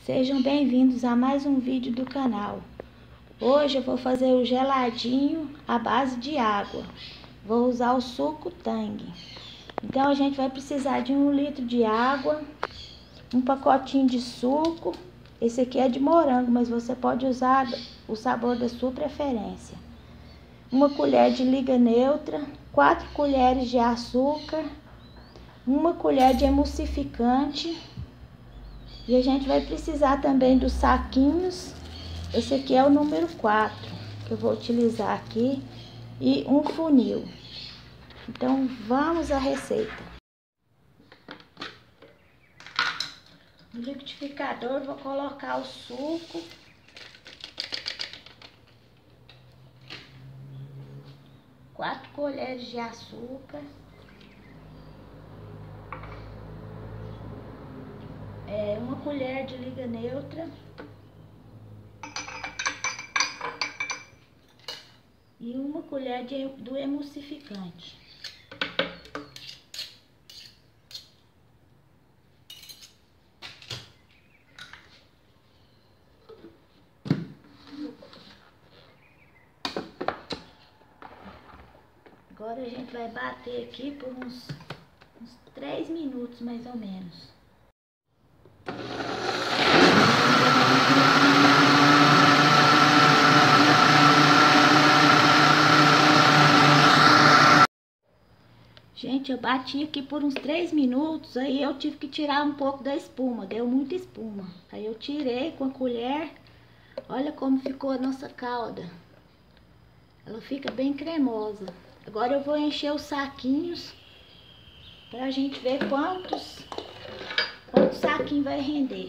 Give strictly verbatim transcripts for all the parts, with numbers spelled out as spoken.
Sejam bem-vindos a mais um vídeo do canal. Hoje eu vou fazer o geladinho à base de água. Vou usar o suco Tang. Então a gente vai precisar de um litro de água, um pacotinho de suco. Esse aqui é de morango, mas você pode usar o sabor da sua preferência. Uma colher de liga neutra, quatro colheres de açúcar, uma colher de emulsificante. E a gente vai precisar também dos saquinhos. Esse aqui é o número quatro, que eu vou utilizar aqui. E um funil. Então, vamos à receita. No liquidificador, vou colocar o suco. Quatro colheres de açúcar. É, uma colher de liga neutra e uma colher de, do emulsificante. Agora a gente vai bater aqui por uns, uns três minutos mais ou menos. Gente, eu bati aqui por uns três minutos, aí eu tive que tirar um pouco da espuma, deu muita espuma. Aí eu tirei com a colher, olha como ficou a nossa calda. Ela fica bem cremosa. Agora eu vou encher os saquinhos, pra gente ver quantos, quantos saquinhos vai render.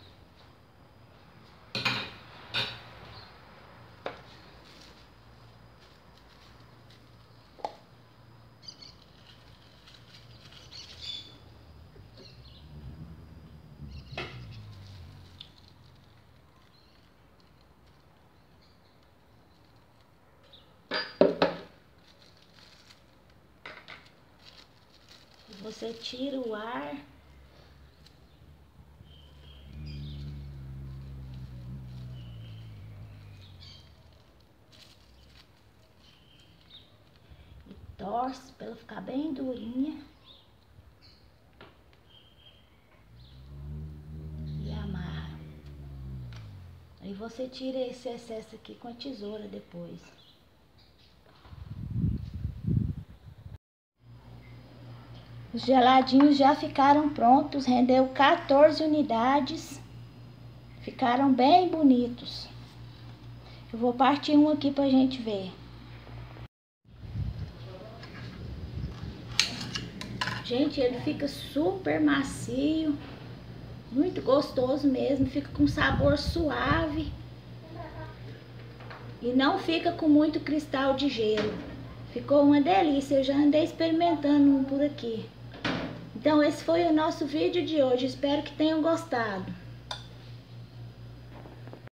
Você tira o ar. E torce para ela ficar bem durinha. E amarra. Aí você tira esse excesso aqui com a tesoura depois. Os geladinhos já ficaram prontos, rendeu quatorze unidades, ficaram bem bonitos. Eu vou partir um aqui pra gente ver. Gente, ele fica super macio, muito gostoso mesmo, fica com sabor suave e não fica com muito cristal de gelo. Ficou uma delícia, eu já andei experimentando um por aqui. Então esse foi o nosso vídeo de hoje, espero que tenham gostado.